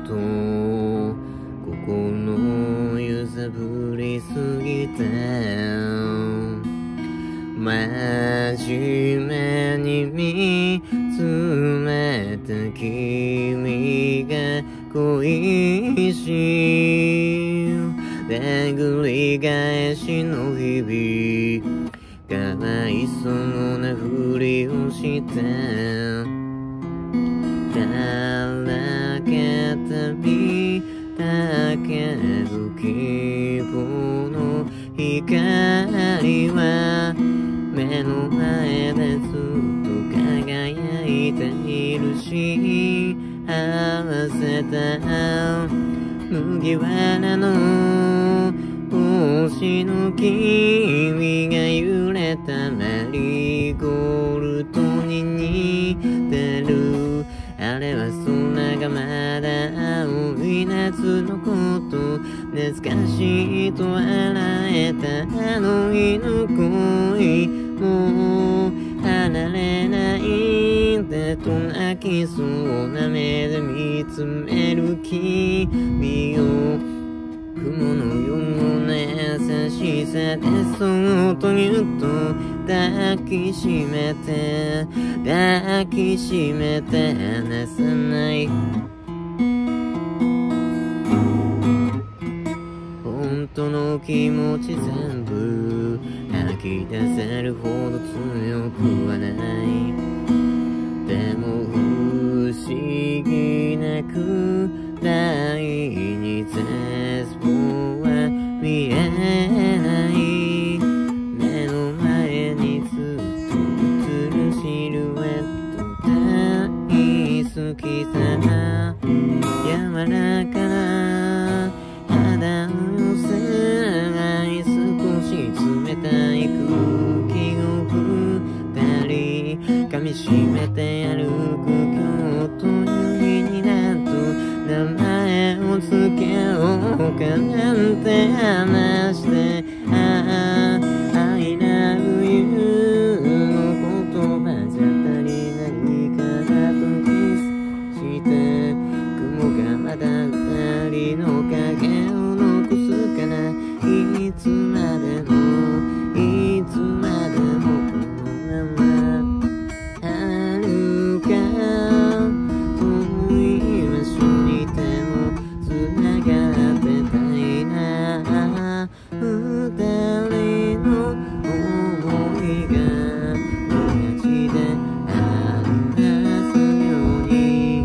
と心揺さぶりすぎて真面目に見つめた君が恋しい巡り返しの日々かわいそうなふりをしてだらけ旅だけど希望の光は目の前でずっと輝いているし合わせた麦わらの星の君が揺れたマリーゴールドに似てるあれは空がまだ青い夏のこと懐かしいと笑えたあの日の恋もう離れないんだと泣きそうな目で見つめる君を雲のような優しさでそっとぎゅっと抱きしめて離さない本当の気持ち全部吐き出せるほど強くはないでも不思議なくらいに絶望は見えない目の前にずっと映るシルエット大好きさ柔らかな肌を寄せない少し冷たい空気を二人噛みしめて歩く今日という日になんと名前をつけようかなんて話してI love you の言葉じゃ足りないからとキスして雲がまだ二人の影を残すからいつまでもこのまま遥か遠い場所にでも繋がってたいな二人の想いが同じでありますように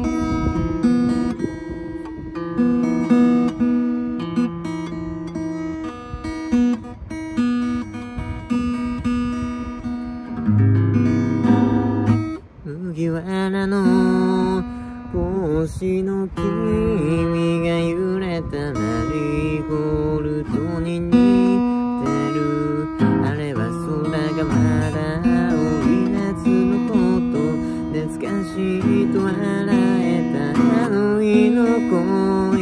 麦わらの星の君が揺れたマリーゴールドに似てるあれは空がまだ青い夏のこと懐かしいと笑えたあの日の声